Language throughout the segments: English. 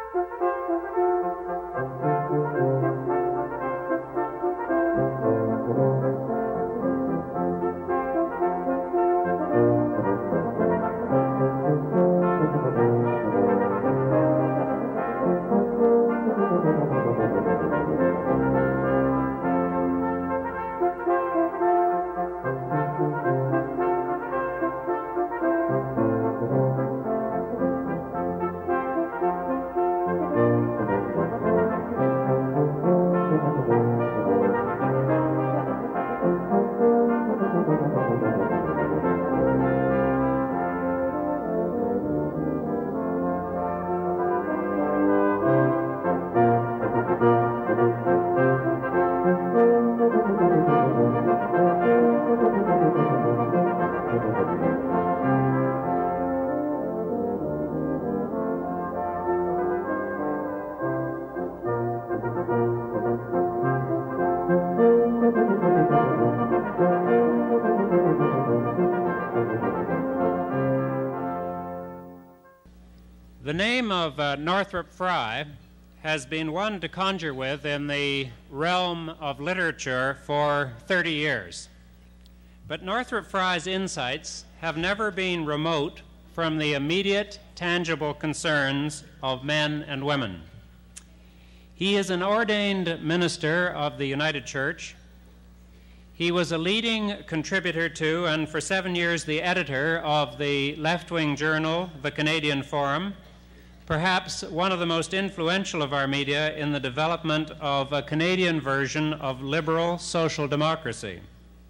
The name of Northrop Frye has been one to conjure with in the realm of literature for 30 years. But Northrop Frye's insights have never been remote from the immediate, tangible concerns of men and women. He is an ordained minister of the United Church. He was a leading contributor to, and for 7 years, the editor of the left-wing journal, the Canadian Forum, perhaps one of the most influential of our media in the development of a Canadian version of liberal social democracy.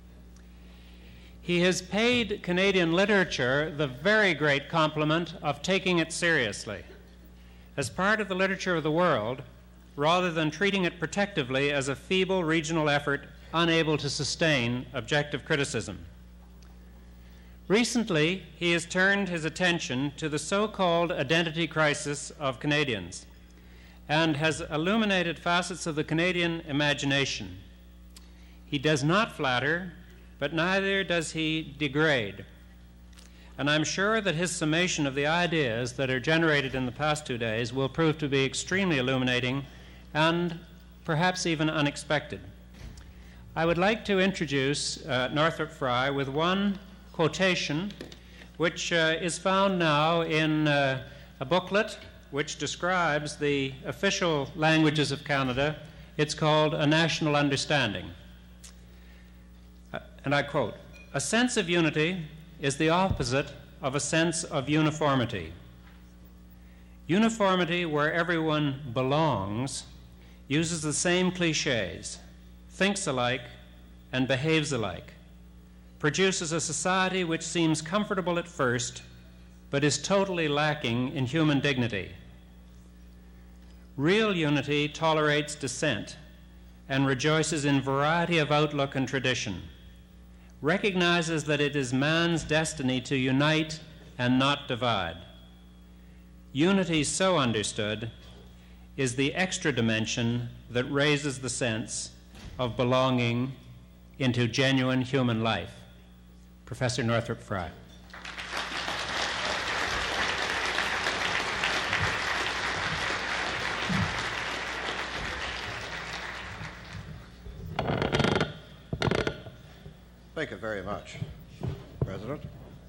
He has paid Canadian literature the very great compliment of taking it seriously, as part of the literature of the world, rather than treating it protectively as a feeble regional effort unable to sustain objective criticism. Recently, he has turned his attention to the so-called identity crisis of Canadians and has illuminated facets of the Canadian imagination. He does not flatter, but neither does he degrade. And I'm sure that his summation of the ideas that are generated in the past 2 days will prove to be extremely illuminating and perhaps even unexpected. I would like to introduce Northrop Frye with one quotation, which is found now in a booklet which describes the official languages of Canada. It's called A National Understanding. And I quote, "A sense of unity is the opposite of a sense of uniformity. Uniformity where everyone belongs uses the same cliches, thinks alike, and behaves alike, produces a society which seems comfortable at first, but is totally lacking in human dignity. Real unity tolerates dissent and rejoices in variety of outlook and tradition, recognizes that it is man's destiny to unite and not divide. Unity so understood is the extra dimension that raises the sense of belonging into genuine human life." Professor Northrop Frye. Thank you very much, President.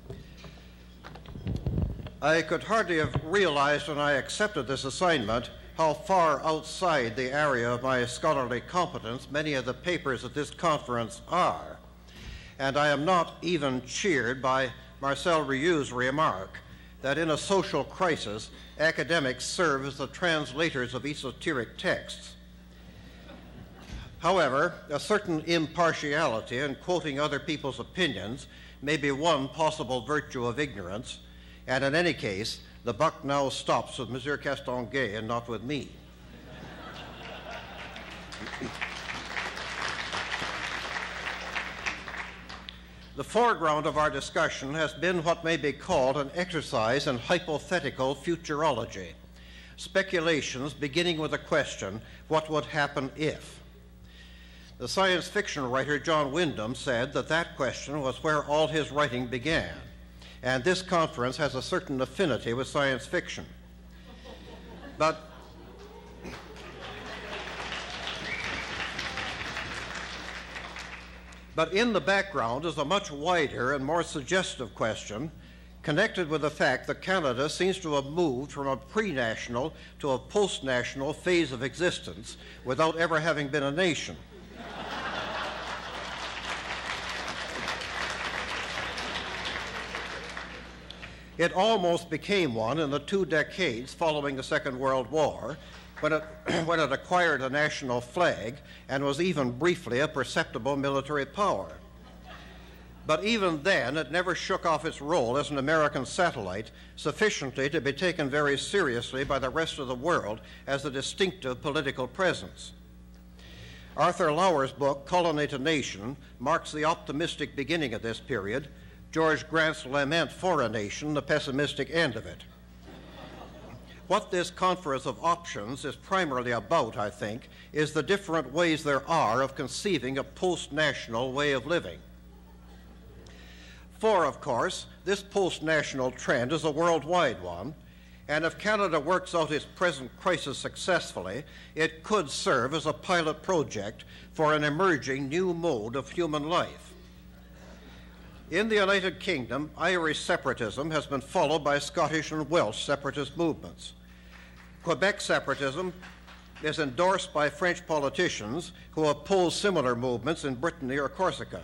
I could hardly have realized when I accepted this assignment how far outside the area of my scholarly competence many of the papers at this conference are. And I am not even cheered by Marcel Rieu's remark that in a social crisis, academics serve as the translators of esoteric texts. However, a certain impartiality in quoting other people's opinions may be one possible virtue of ignorance, and in any case, the buck now stops with Monsieur Castonguay and not with me. The foreground of our discussion has been what may be called an exercise in hypothetical futurology, speculations beginning with the question, what would happen if? The science fiction writer John Wyndham said that that question was where all his writing began, and this conference has a certain affinity with science fiction. But But in the background is a much wider and more suggestive question connected with the fact that Canada seems to have moved from a pre-national to a post-national phase of existence without ever having been a nation. It almost became one in the 2 decades following the Second World War, when it acquired a national flag and was even briefly a perceptible military power. But even then, it never shook off its role as an American satellite sufficiently to be taken very seriously by the rest of the world as a distinctive political presence. Arthur Lauer's book, Colony to Nation, marks the optimistic beginning of this period, George Grant's lament for a nation, the pessimistic end of it. What this conference of options is primarily about, I think, is the different ways there are of conceiving a post-national way of living. For, of course, this post-national trend is a worldwide one, and if Canada works out its present crisis successfully, it could serve as a pilot project for an emerging new mode of human life. In the United Kingdom, Irish separatism has been followed by Scottish and Welsh separatist movements. Quebec separatism is endorsed by French politicians who oppose similar movements in Brittany or Corsica.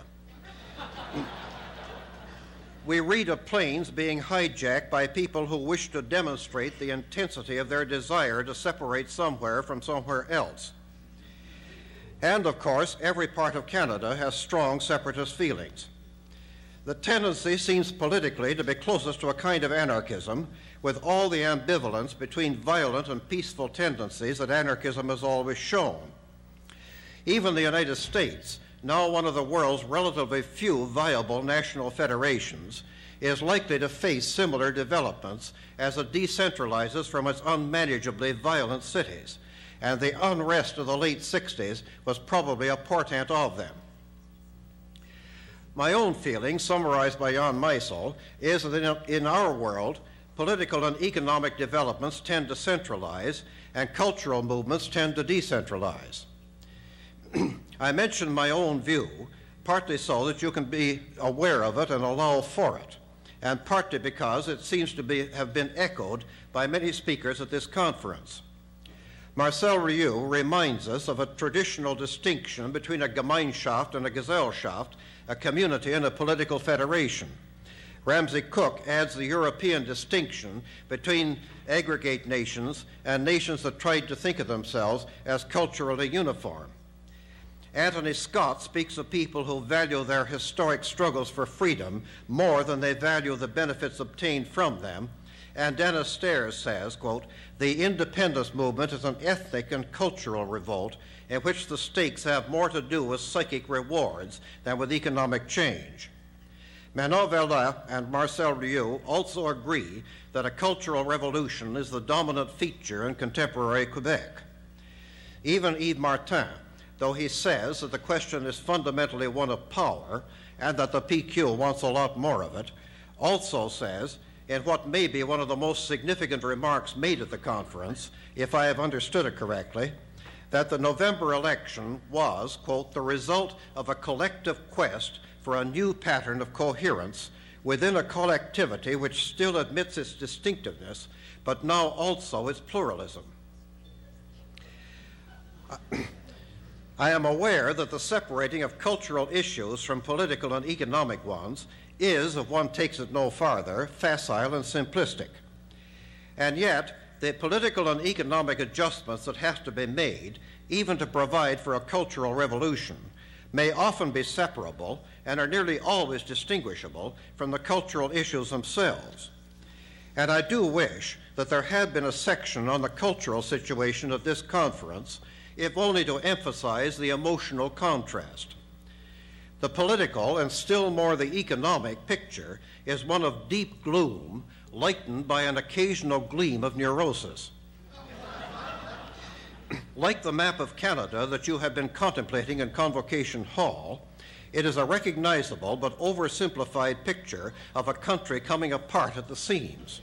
We read of planes being hijacked by people who wish to demonstrate the intensity of their desire to separate somewhere from somewhere else. And, of course, every part of Canada has strong separatist feelings. The tendency seems politically to be closest to a kind of anarchism, with all the ambivalence between violent and peaceful tendencies that anarchism has always shown. Even the United States, now one of the world's relatively few viable national federations, is likely to face similar developments as it decentralizes from its unmanageably violent cities, and the unrest of the late 60s was probably a portent of them. My own feeling, summarized by Jan Meisel, is that in our world, political and economic developments tend to centralize, and cultural movements tend to decentralize. I mention my own view, partly so that you can be aware of it and allow for it, and partly because it seems to have been echoed by many speakers at this conference. Marcel Rioux reminds us of a traditional distinction between a Gemeinschaft and a Gesellschaft, a community and a political federation. Ramsay Cook adds the European distinction between aggregate nations and nations that tried to think of themselves as culturally uniform. Anthony Scott speaks of people who value their historic struggles for freedom more than they value the benefits obtained from them. And Dennis Stairs says, quote, "The independence movement is an ethnic and cultural revolt in which the stakes have more to do with psychic rewards than with economic change." Manon Verla and Marcel Rioux also agree that a cultural revolution is the dominant feature in contemporary Quebec. Even Yves Martin, though he says that the question is fundamentally one of power and that the PQ wants a lot more of it, also says, in what may be one of the most significant remarks made at the conference, if I have understood it correctly, that the November election was, quote, "the result of a collective quest for a new pattern of coherence within a collectivity which still admits its distinctiveness, but now also its pluralism." I am aware that the separating of cultural issues from political and economic ones is, if one takes it no farther, facile and simplistic. And yet, the political and economic adjustments that have to be made, even to provide for a cultural revolution, may often be separable and are nearly always distinguishable from the cultural issues themselves. And I do wish that there had been a section on the cultural situation of this conference, if only to emphasize the emotional contrast. The political and still more the economic picture is one of deep gloom, lightened by an occasional gleam of neurosis. Like the map of Canada that you have been contemplating in Convocation Hall, it is a recognizable but oversimplified picture of a country coming apart at the seams.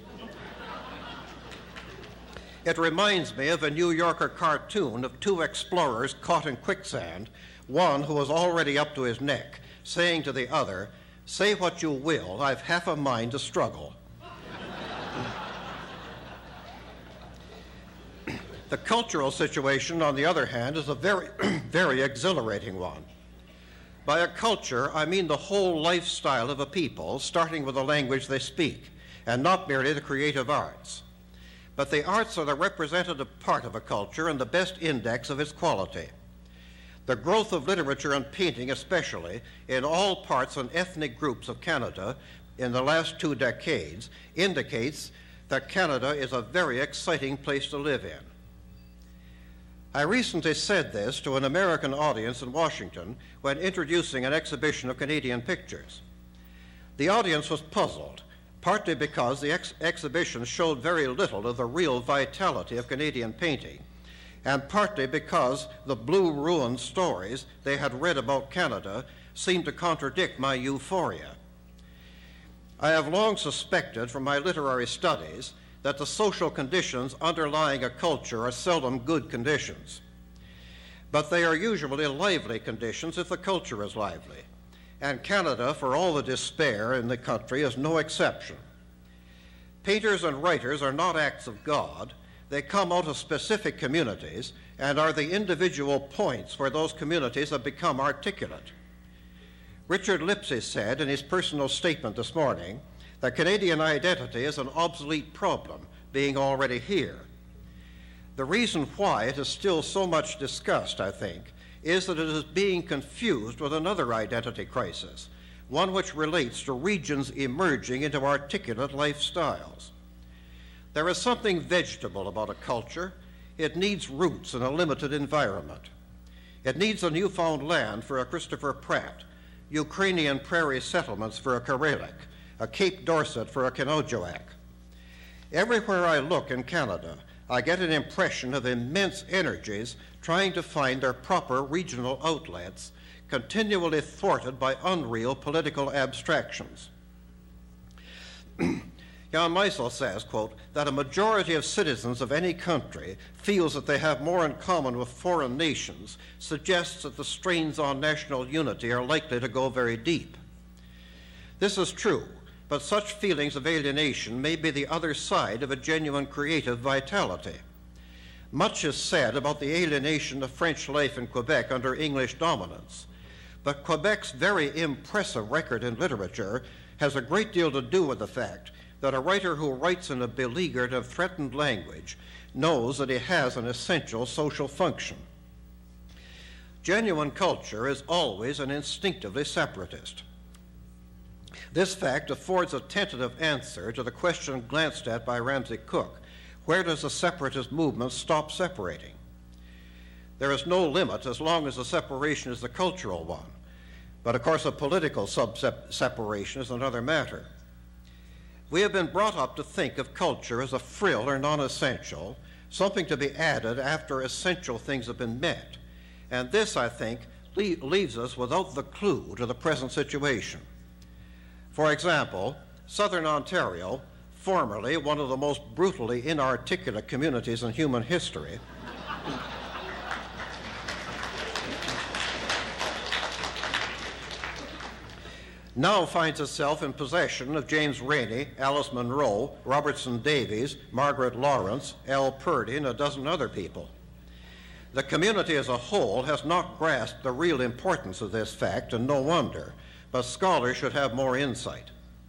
It reminds me of a New Yorker cartoon of two explorers caught in quicksand, one who was already up to his neck, saying to the other, "Say what you will, I've half a mind to struggle." The cultural situation, on the other hand, is a very, very exhilarating one. By a culture, I mean the whole lifestyle of a people, starting with the language they speak, and not merely the creative arts. But the arts are the representative part of a culture and the best index of its quality. The growth of literature and painting, especially, in all parts and ethnic groups of Canada in the last 2 decades, indicates that Canada is a very exciting place to live in. I recently said this to an American audience in Washington when introducing an exhibition of Canadian pictures. The audience was puzzled, partly because the exhibition showed very little of the real vitality of Canadian painting, and partly because the Blue Ruin stories they had read about Canada seemed to contradict my euphoria. I have long suspected from my literary studies that the social conditions underlying a culture are seldom good conditions. But they are usually lively conditions if the culture is lively. And Canada, for all the despair in the country, is no exception. Painters and writers are not acts of God. They come out of specific communities and are the individual points where those communities have become articulate. Richard Lipsey said in his personal statement this morning that Canadian identity is an obsolete problem, being already here. The reason why it is still so much discussed, I think, is that it is being confused with another identity crisis, one which relates to regions emerging into articulate lifestyles. There is something vegetable about a culture. It needs roots in a limited environment. It needs a newfound land for a Christopher Pratt, Ukrainian prairie settlements for a Karelek, a Cape Dorset for a Kenojoak. Everywhere I look in Canada, I get an impression of immense energies trying to find their proper regional outlets, continually thwarted by unreal political abstractions. Jan Meisel says, quote, that a majority of citizens of any country feels that they have more in common with foreign nations suggests that the strains on national unity are likely to go very deep. This is true, but such feelings of alienation may be the other side of a genuine creative vitality. Much is said about the alienation of French life in Quebec under English dominance, but Quebec's very impressive record in literature has a great deal to do with the fact that a writer who writes in a beleaguered and threatened language knows that he has an essential social function. Genuine culture is always and instinctively separatist. This fact affords a tentative answer to the question glanced at by Ramsay Cook: where does the separatist movement stop separating? There is no limit as long as the separation is the cultural one. But of course a political separation is another matter. We have been brought up to think of culture as a frill or non-essential, something to be added after essential things have been met. And this, I think, leaves us without the clue to the present situation. For example, Southern Ontario, formerly one of the most brutally inarticulate communities in human history, now finds itself in possession of James Rainey, Alice Munro, Robertson Davies, Margaret Lawrence, Al Purdy, and a dozen other people. The community as a whole has not grasped the real importance of this fact, and no wonder, but scholars should have more insight.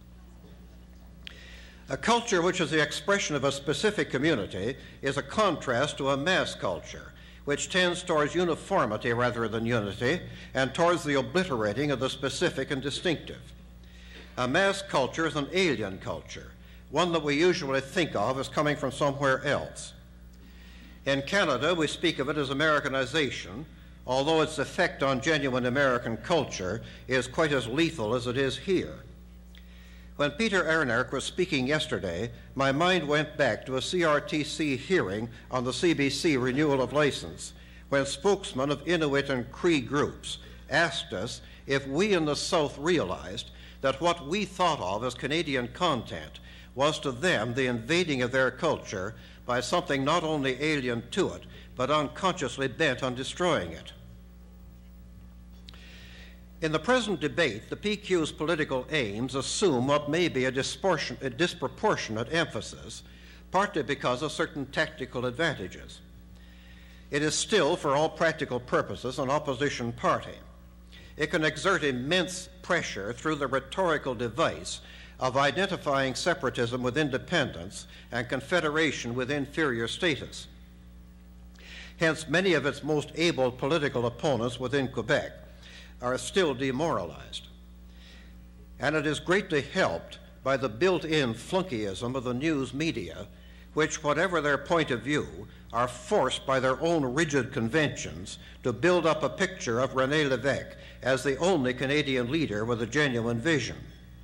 A culture which is the expression of a specific community is a contrast to a mass culture, which tends towards uniformity rather than unity, and towards the obliterating of the specific and distinctive. A mass culture is an alien culture, one that we usually think of as coming from somewhere else. In Canada, we speak of it as Americanization, although its effect on genuine American culture is quite as lethal as it is here. When Peter Ernerk was speaking yesterday, my mind went back to a CRTC hearing on the CBC renewal of license, when spokesmen of Inuit and Cree groups asked us if we in the South realized that what we thought of as Canadian content was to them the invading of their culture by something not only alien to it, but unconsciously bent on destroying it. In the present debate, the PQ's political aims assume what may be a disproportionate emphasis, partly because of certain tactical advantages. It is still, for all practical purposes, an opposition party. It can exert immense pressure through the rhetorical device of identifying separatism with independence and confederation with inferior status. Hence, many of its most able political opponents within Quebec are still demoralized. And it is greatly helped by the built-in flunkyism of the news media, which, whatever their point of view, are forced by their own rigid conventions to build up a picture of René Lévesque as the only Canadian leader with a genuine vision.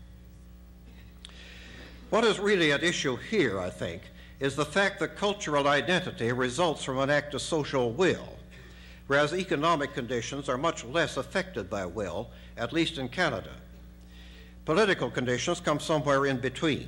What is really at issue here, I think, is the fact that cultural identity results from an act of social will, whereas economic conditions are much less affected by will, at least in Canada. Political conditions come somewhere in between.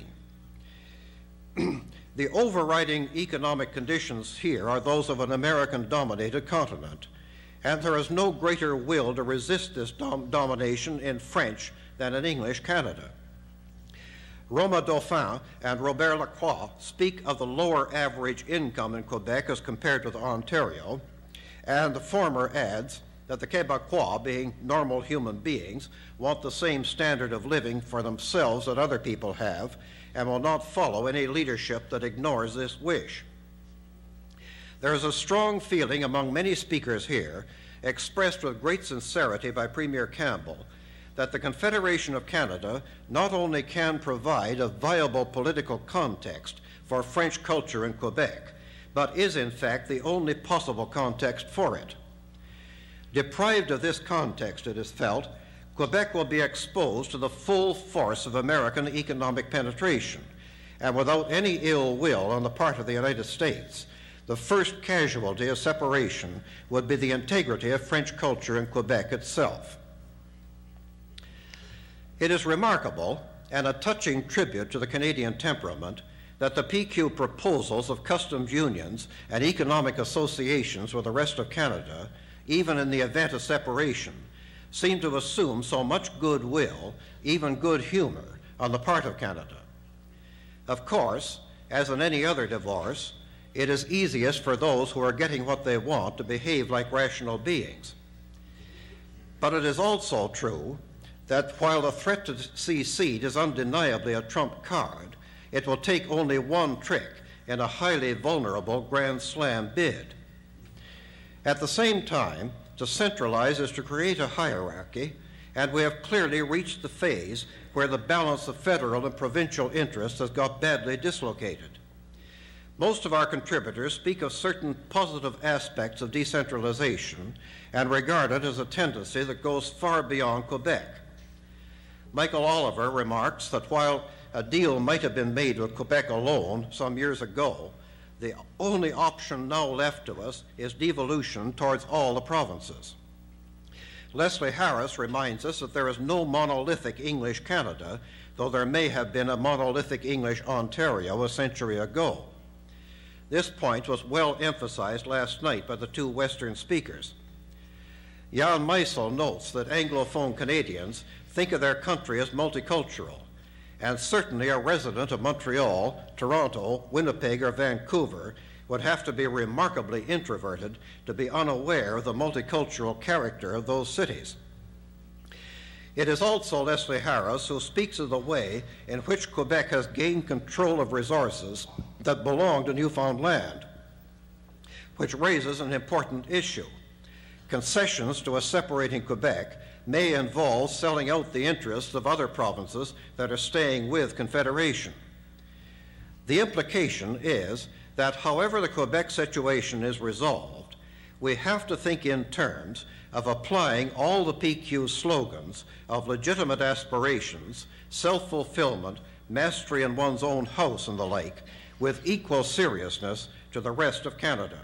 The overriding economic conditions here are those of an American-dominated continent, and there is no greater will to resist this domination in French than in English Canada. Roma Dauphin and Robert Lacroix speak of the lower average income in Quebec as compared with Ontario, and the former adds that the Québécois, being normal human beings, want the same standard of living for themselves that other people have, and will not follow any leadership that ignores this wish. There is a strong feeling among many speakers here, expressed with great sincerity by Premier Campbell, that the Confederation of Canada not only can provide a viable political context for French culture in Quebec, but is in fact the only possible context for it. Deprived of this context, it is felt, Quebec will be exposed to the full force of American economic penetration, and without any ill will on the part of the United States, the first casualty of separation would be the integrity of French culture in Quebec itself. It is remarkable, and a touching tribute to the Canadian temperament, that the PQ proposals of customs unions and economic associations with the rest of Canada, even in the event of separation, seem to assume so much goodwill, even good humor, on the part of Canada. Of course, as in any other divorce, it is easiest for those who are getting what they want to behave like rational beings. But it is also true that while the threat to secede is undeniably a trump card, it will take only one trick in a highly vulnerable Grand Slam bid. At the same time, to centralize is to create a hierarchy, and we have clearly reached the phase where the balance of federal and provincial interests has got badly dislocated. Most of our contributors speak of certain positive aspects of decentralization and regard it as a tendency that goes far beyond Quebec. Michael Oliver remarks that while a deal might have been made with Quebec alone some years ago, the only option now left to us is devolution towards all the provinces. Leslie Harris reminds us that there is no monolithic English Canada, though there may have been a monolithic English Ontario a century ago. This point was well emphasized last night by the two Western speakers. Jan Meisel notes that Anglophone Canadians think of their country as multicultural, and certainly a resident of Montreal, Toronto, Winnipeg, or Vancouver would have to be remarkably introverted to be unaware of the multicultural character of those cities. It is also Leslie Harris who speaks of the way in which Quebec has gained control of resources that belong to Newfoundland, which raises an important issue. Concessions to a separating Quebec may involve selling out the interests of other provinces that are staying with Confederation. The implication is that however the Quebec situation is resolved, we have to think in terms of applying all the PQ slogans of legitimate aspirations, self-fulfillment, mastery in one's own house, and the like, with equal seriousness to the rest of Canada.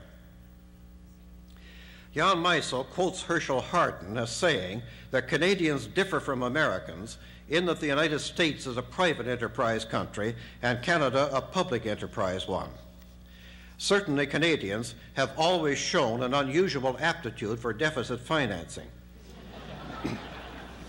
Jan Meisel quotes Herschel Hardin as saying that Canadians differ from Americans in that the United States is a private enterprise country and Canada a public enterprise one. Certainly Canadians have always shown an unusual aptitude for deficit financing.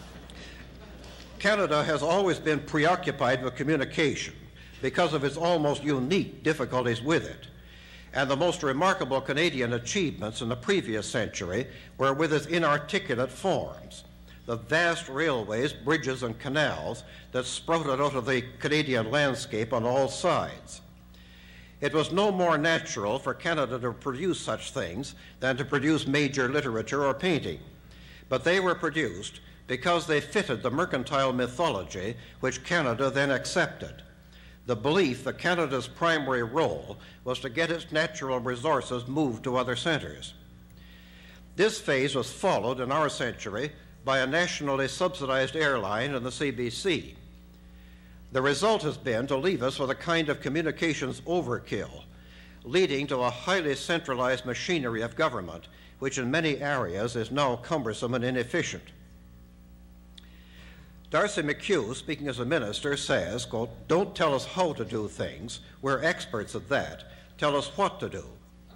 Canada has always been preoccupied with communication because of its almost unique difficulties with it. And the most remarkable Canadian achievements in the previous century were with its inarticulate forms, the vast railways, bridges, and canals that sprouted out of the Canadian landscape on all sides. It was no more natural for Canada to produce such things than to produce major literature or painting, but they were produced because they fitted the mercantile mythology which Canada then accepted, the belief that Canada's primary role was to get its natural resources moved to other centers. This phase was followed in our century by a nationally subsidized airline and the CBC. The result has been to leave us with a kind of communications overkill, leading to a highly centralized machinery of government, which in many areas is now cumbersome and inefficient. D'Arcy McHugh, speaking as a minister, says, quote, "Don't tell us how to do things. We're experts at that. Tell us what to do."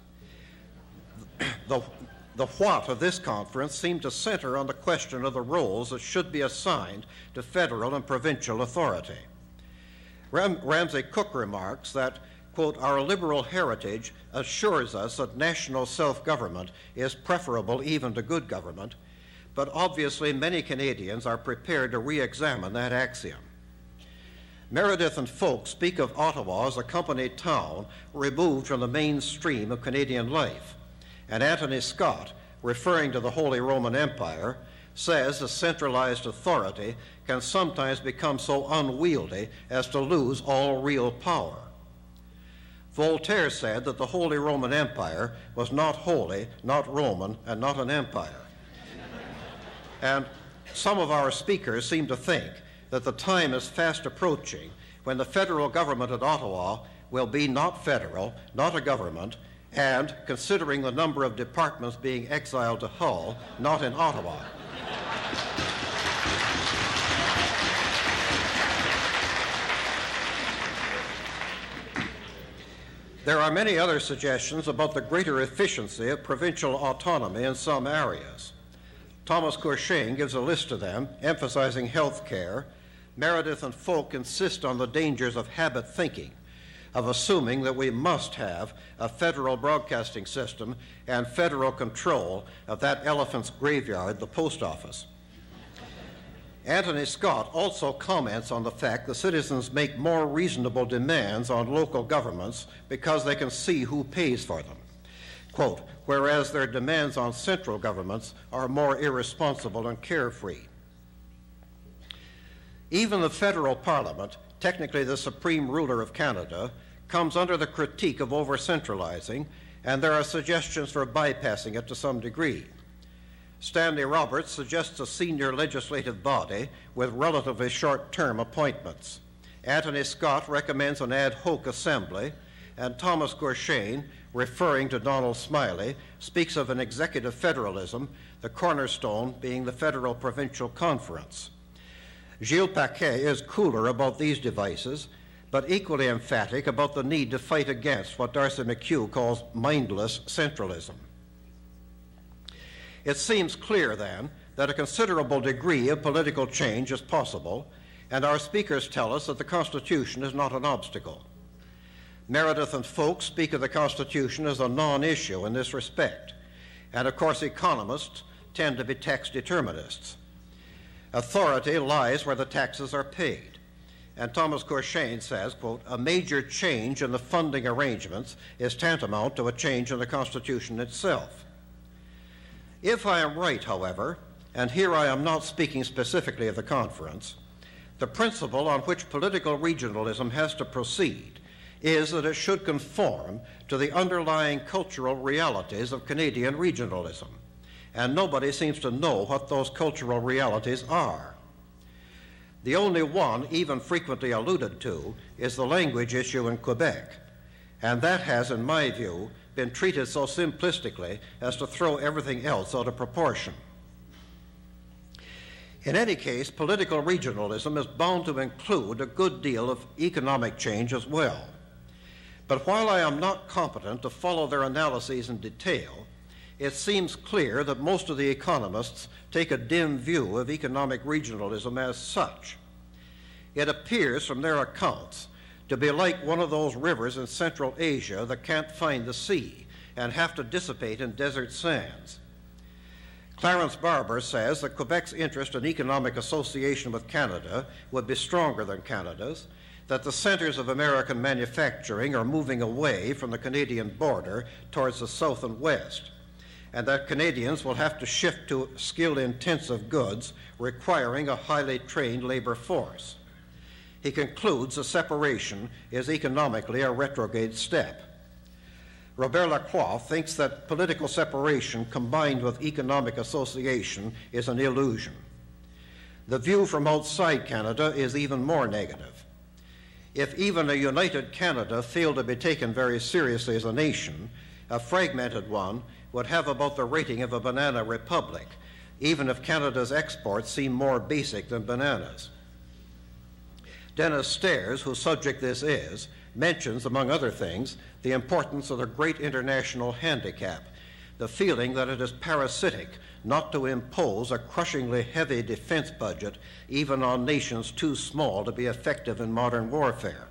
The what of this conference seemed to center on the question of the roles that should be assigned to federal and provincial authority. Ramsay Cook remarks that, quote, "Our liberal heritage assures us that national self-government is preferable even to good government, but obviously many Canadians are prepared to re-examine that axiom." Meredith and Folk speak of Ottawa as a company town removed from the mainstream of Canadian life, and Anthony Scott, referring to the Holy Roman Empire, says the centralized authority can sometimes become so unwieldy as to lose all real power. Voltaire said that the Holy Roman Empire was not holy, not Roman, and not an empire. And some of our speakers seem to think that the time is fast approaching when the federal government at Ottawa will be not federal, not a government, and, considering the number of departments being exiled to Hull, not in Ottawa. There are many other suggestions about the greater efficiency of provincial autonomy in some areas. Thomas Cruikshank gives a list of them, emphasizing health care. Meredith and Folk insist on the dangers of habit thinking, of assuming that we must have a federal broadcasting system and federal control of that elephant's graveyard, the post office. Anthony Scott also comments on the fact that citizens make more reasonable demands on local governments because they can see who pays for them. Quote, "Whereas their demands on central governments are more irresponsible and carefree." Even the federal parliament, technically the supreme ruler of Canada, comes under the critique of over-centralizing, and there are suggestions for bypassing it to some degree. Stanley Roberts suggests a senior legislative body with relatively short-term appointments. Anthony Scott recommends an ad hoc assembly, and Thomas Cruikshank, referring to Donald Smiley, speaks of an executive federalism, the cornerstone being the Federal Provincial Conference. Gilles Paquet is cooler about these devices, but equally emphatic about the need to fight against what D'Arcy McHugh calls mindless centralism. It seems clear, then, that a considerable degree of political change is possible, and our speakers tell us that the Constitution is not an obstacle. Meredith and Folk speak of the Constitution as a non-issue in this respect, and of course economists tend to be tax determinists. Authority lies where the taxes are paid, and Thomas Cruikshank says, quote, "A major change in the funding arrangements is tantamount to a change in the Constitution itself." If I am right, however, and here I am not speaking specifically of the conference, the principle on which political regionalism has to proceed is that it should conform to the underlying cultural realities of Canadian regionalism, and nobody seems to know what those cultural realities are. The only one even frequently alluded to is the language issue in Quebec, and that has, in my view, been treated so simplistically as to throw everything else out of proportion. In any case, political regionalism is bound to include a good deal of economic change as well. But while I am not competent to follow their analyses in detail, it seems clear that most of the economists take a dim view of economic regionalism as such. It appears from their accounts to be like one of those rivers in Central Asia that can't find the sea and have to dissipate in desert sands. Clarence Barber says that Quebec's interest in economic association with Canada would be stronger than Canada's, that the centers of American manufacturing are moving away from the Canadian border towards the south and west, and that Canadians will have to shift to skill-intensive goods requiring a highly trained labor force. He concludes the separation is economically a retrograde step. Robert Lacroix thinks that political separation combined with economic association is an illusion. The view from outside Canada is even more negative. If even a united Canada failed to be taken very seriously as a nation, a fragmented one would have about the rating of a banana republic, even if Canada's exports seem more basic than bananas. Dennis Stairs, whose subject this is, mentions, among other things, the importance of the great international handicap, the feeling that it is parasitic not to impose a crushingly heavy defense budget even on nations too small to be effective in modern warfare.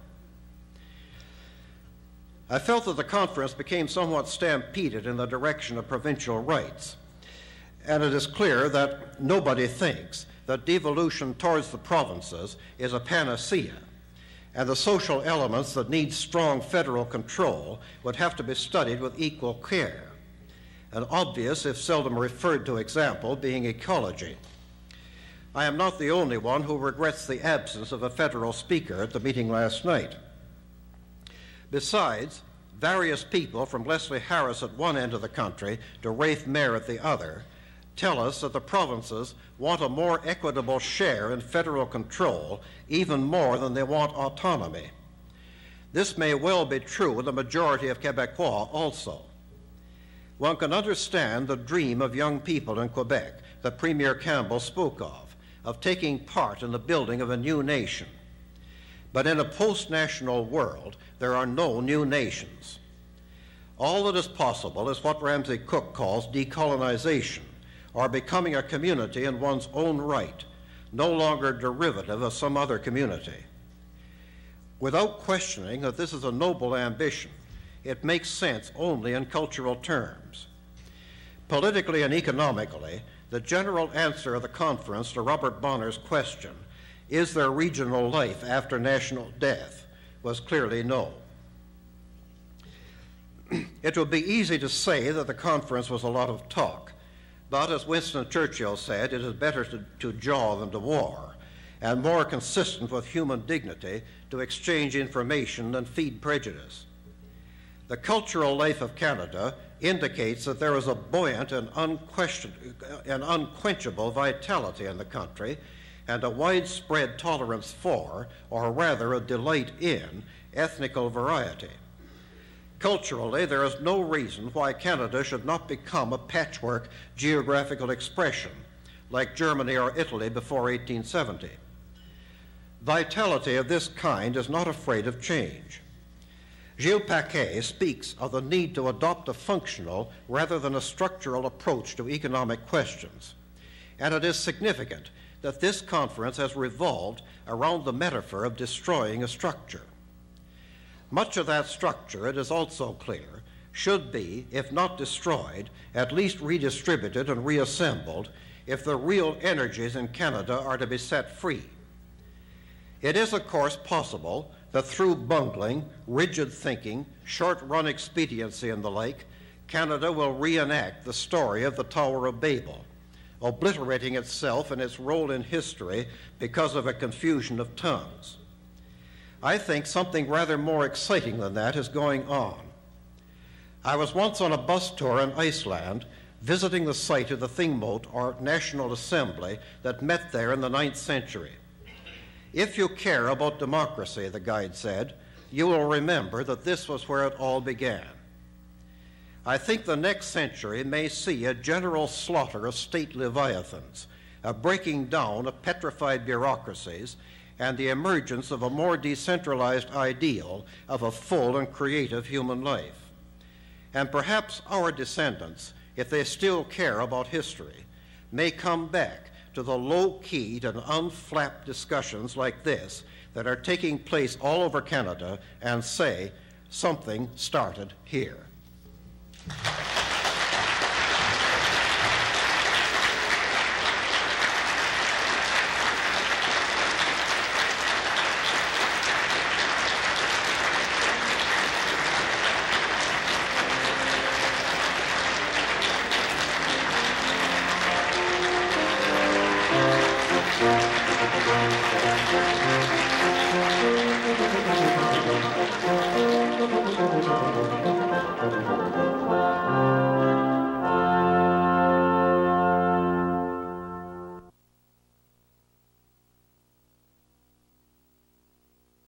I felt that the conference became somewhat stampeded in the direction of provincial rights, and it is clear that nobody thinks that devolution towards the provinces is a panacea, and the social elements that need strong federal control would have to be studied with equal care. An obvious, if seldom referred to example, being ecology. I am not the only one who regrets the absence of a federal speaker at the meeting last night. Besides, various people from Leslie Harris at one end of the country to Rafe Mair at the other tell us that the provinces want a more equitable share in federal control, even more than they want autonomy. This may well be true in the majority of Quebecois also. One can understand the dream of young people in Quebec that Premier Campbell spoke of taking part in the building of a new nation. But in a post-national world, there are no new nations. All that is possible is what Ramsay Cook calls decolonization, or becoming a community in one's own right, no longer derivative of some other community. Without questioning that this is a noble ambition, it makes sense only in cultural terms. Politically and economically, the general answer of the conference to Robert Bonner's question, is there regional life after national death, was clearly no. It would be easy to say that the conference was a lot of talk, but as Winston Churchill said, it is better to jaw than to war, and more consistent with human dignity to exchange information than feed prejudice. The cultural life of Canada indicates that there is a buoyant and unquenchable vitality in the country, and a widespread tolerance for, or rather a delight in, ethnical variety. Culturally, there is no reason why Canada should not become a patchwork geographical expression, like Germany or Italy before 1870. Vitality of this kind is not afraid of change. Gilles Paquet speaks of the need to adopt a functional rather than a structural approach to economic questions, and it is significant that this conference has revolved around the metaphor of destroying a structure. Much of that structure, it is also clear, should be, if not destroyed, at least redistributed and reassembled if the real energies in Canada are to be set free. It is, of course, possible that through bungling, rigid thinking, short-run expediency and the like, Canada will reenact the story of the Tower of Babel, obliterating itself and its role in history because of a confusion of tongues. I think something rather more exciting than that is going on. I was once on a bus tour in Iceland, visiting the site of the Thingmot, or National Assembly, that met there in the 9th century. If you care about democracy, the guide said, you will remember that this was where it all began. I think the next century may see a general slaughter of state leviathans, a breaking down of petrified bureaucracies, and the emergence of a more decentralized ideal of a full and creative human life. And perhaps our descendants, if they still care about history, may come back to the low-keyed and unflapped discussions like this that are taking place all over Canada and say, something started here.